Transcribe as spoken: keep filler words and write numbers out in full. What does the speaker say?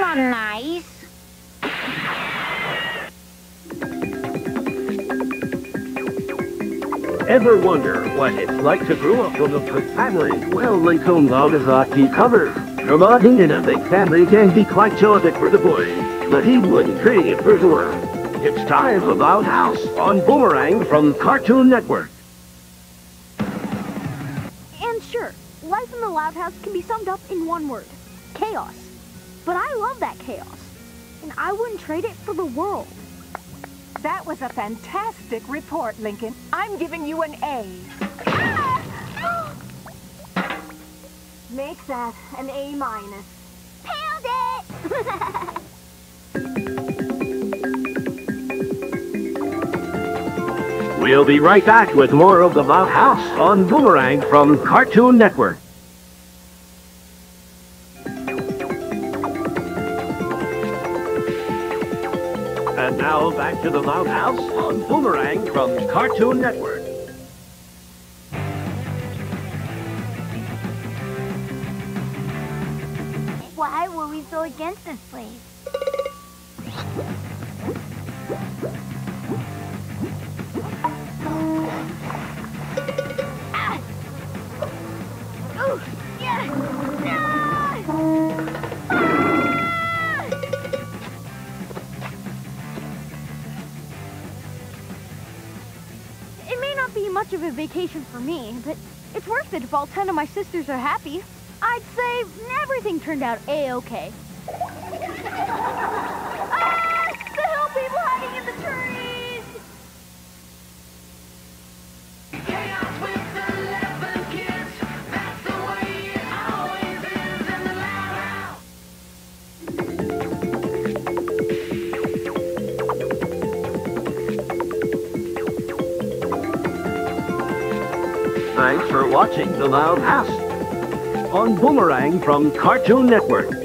not nice. Ever wonder what it's like to grow up with a big family? Well, Lincoln Dog is our key cover. Promoting in a big family can be quite chaotic for the boy, but he wouldn't trade it for the world. It's time for Loud House on Boomerang from Cartoon Network. And sure, life in the Loud House can be summed up in one word: chaos. But I love that chaos, and I wouldn't trade it for the world. That was a fantastic report, Lincoln. I'm giving you an A. Ah! Make that an A minus. Pound it! We'll be right back with more of the Loud House on Boomerang from Cartoon Network. And now back to the Loud House on Boomerang from Cartoon Network. Why were we so against this place? Ah! Ooh, yeah! Ah! Ah! It may not be much of a vacation for me, but it's worth it if all ten of my sisters are happy. I'd say everything turned out A-okay. Ah! The hill people hiding in the trees! Chaos with eleven kids. That's the way it always is in the Loud House. Thanks for watching the Loud House on Boomerang from Cartoon Network.